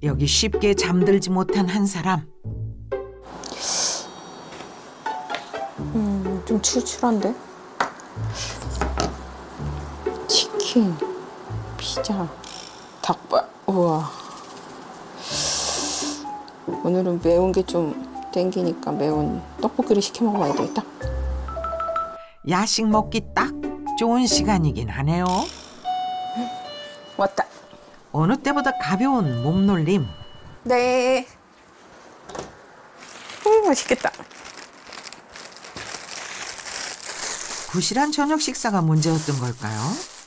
여기 쉽게 잠들지 못한 한 사람. 좀 출출한데? 치킨, 피자, 닭발. 우와. 오늘은 매운 게 좀 땡기니까 매운 떡볶이를 시켜 먹어야 되겠다. 야식 먹기 딱 좋은 시간이긴 하네요. 왔다. 어느 때보다 가벼운 몸놀림. 네. 맛있겠다. 부실한 저녁 식사가 문제였던 걸까요?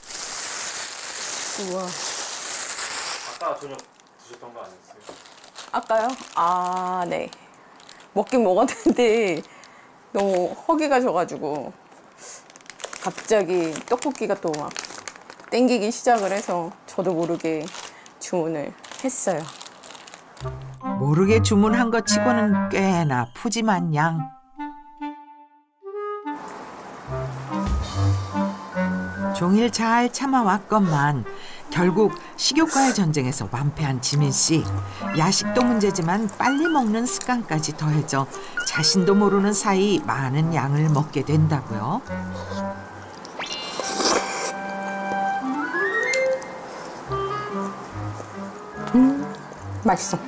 우와. 아까 저녁 드셨던 거 아니었어요? 아까요? 아, 네. 먹긴 먹었는데 너무 허기가 져가지고 갑자기 떡볶이가 또 막 땡기기 시작을 해서 저도 모르게 주문을 했어요. 모르게 주문한 것 치고는 꽤나 푸짐한 양. 종일 잘 참아왔건만 결국 식욕과의 전쟁에서 완패한 지민 씨. 야식도 문제지만 빨리 먹는 습관까지 더해져 자신도 모르는 사이 많은 양을 먹게 된다고요. 맛있어.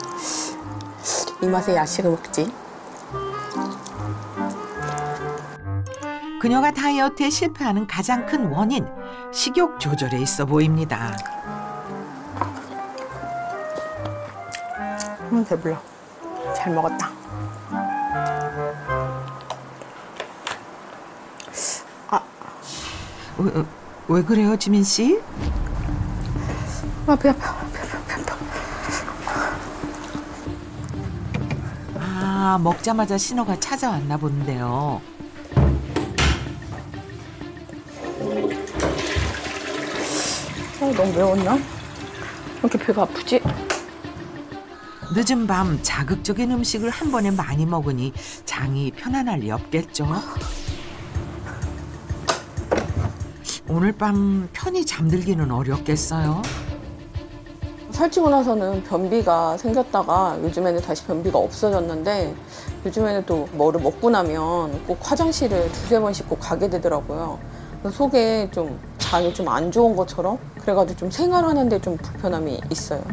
이 맛에 야식을 먹지. 그녀가 다이어트에 실패하는 가장 큰 원인, 식욕 조절에 있어 보입니다. 배불러. 잘 먹었다. 왜 그래요, 지민 씨? 배 아파. 아, 먹자마자 신호가 찾아왔나 본데요. 너무 매웠나? 왜 이렇게 배가 아프지? 늦은 밤 자극적인 음식을 한 번에 많이 먹으니 장이 편안할 리 없겠죠. 오늘 밤 편히 잠들기는 어렵겠어요. 살찌고 나서는 변비가 생겼다가 요즘에는 다시 변비가 없어졌는데 요즘에는 또 뭐를 먹고 나면 꼭 화장실을 두세 번씩 꼭 가게 되더라고요. 속에 좀 장이 좀 안 좋은 것처럼 그래가지고 좀 생활하는데 좀 불편함이 있어요.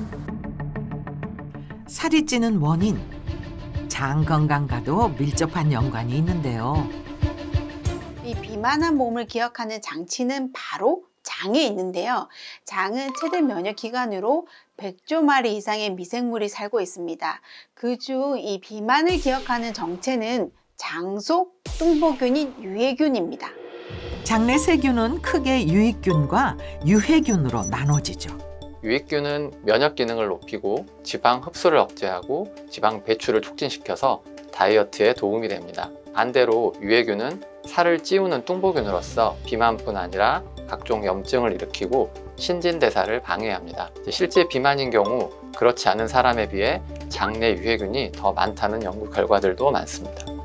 살이 찌는 원인, 장 건강과도 밀접한 연관이 있는데요. 이 비만한 몸을 기억하는 장치는 바로 장에 있는데요. 장은 최대 면역 기관으로 100조 마리 이상의 미생물이 살고 있습니다. 그중 이 비만을 기억하는 정체는 장속 뚱보균인 유해균입니다. 장내 세균은 크게 유익균과 유해균으로 나눠지죠. 유익균은 면역 기능을 높이고 지방 흡수를 억제하고 지방 배출을 촉진시켜서 다이어트에 도움이 됩니다. 반대로 유해균은 살을 찌우는 뚱보균으로서 비만뿐 아니라 각종 염증을 일으키고 신진대사를 방해합니다. 실제 비만인 경우 그렇지 않은 사람에 비해 장내 유해균이 더 많다는 연구 결과들도 많습니다.